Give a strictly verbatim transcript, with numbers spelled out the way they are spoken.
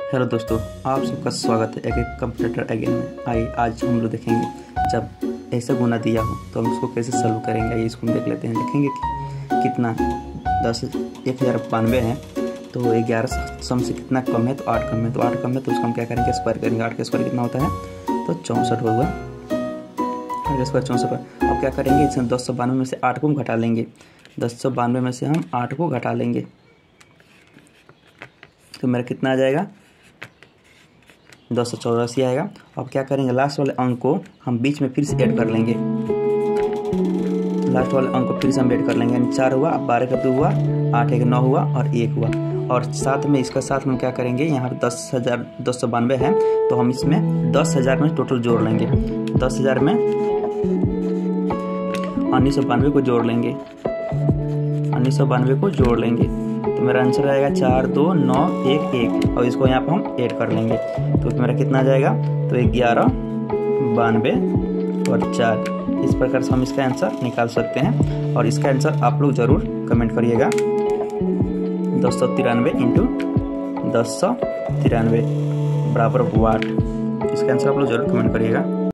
Hello दोस्तों, आप सबका स्वागत है एक एक कंप्यूटर अगेन में। आइए आज हम लोग देखेंगे जब ऐसा गुना दिया हो तो हम उसको कैसे सॉल्व करेंगे। आइए इसको हम देख लेते हैं। देखेंगे कि कितना दस एक हज़ार बानवे है तो ग्यारह सम से कितना कम है, तो आठ कम है। तो आठ कम है तो उसको हम क्या करेंगे, स्क्वायर करेंगे। आठ का स्क्वायर कितना होता है, तो चौंसठ होगा। आठ का स्क्वायर चौंसठ। अब क्या करेंगे, इसमें दस सौ बानवे में से आठ को हम घटा लेंगे। दस सौ बानवे में से हम आठ को घटा लेंगे तो मेरा कितना आ जाएगा, दस सौ चौरासी आएगा। अब क्या करेंगे, लास्ट वाले अंक को हम बीच में फिर से ऐड कर लेंगे। लास्ट वाले अंक को फिर से हम ऐड कर लेंगे, यानी चार हुआ, बारह का दो हुआ, आठ एक नौ हुआ और एक हुआ। और साथ में इसका साथ में क्या करेंगे, यहाँ पर दस हज़ार दस सौ बानवे है तो हम इसमें दस हज़ार में टोटल जोड़ लेंगे। दस हज़ार में उन्नीस सौ बानवे को जोड़ लेंगे। उन्नीस सौ बानवे को जोड़ लेंगे तो मेरा आंसर आएगा चार दो नौ एक एक। और इसको यहाँ पर हम ऐड कर लेंगे तो मेरा कितना आ जाएगा, तो ग्यारह बानवे और चार। इस प्रकार से हम इसका आंसर निकाल सकते हैं। और इसका आंसर आप लोग ज़रूर कमेंट करिएगा। दस सौ तिरानवे इंटू दस सौ तिरानवे बराबर वाट। इसका आंसर आप लोग जरूर कमेंट करिएगा।